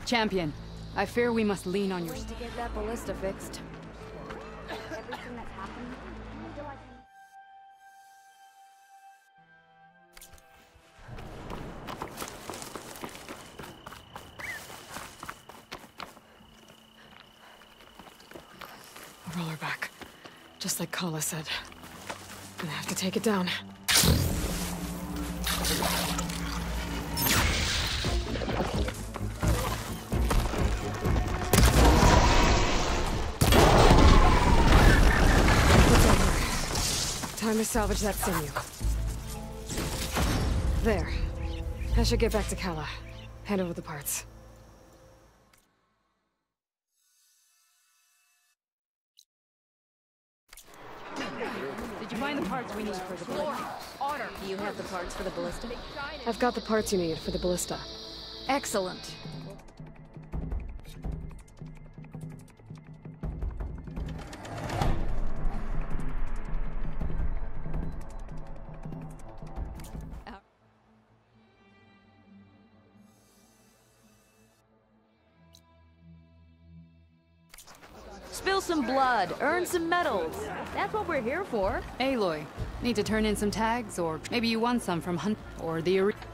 Champion, I fear we must lean on your... To get that ballista fixed. Everything that's happened, I feel like A roller back. Just like Kala said. Gonna have to take it down. Time to salvage that sinew. There. I should get back to Kala. Hand over the parts. Did you find the parts we need for the ballista? order. Do you have the parts for the ballista? I've got the parts you need for the ballista. Excellent. Spill some blood, earn some medals. That's what we're here for. Aloy, need to turn in some tags, or maybe you won some from Hunt or the arena.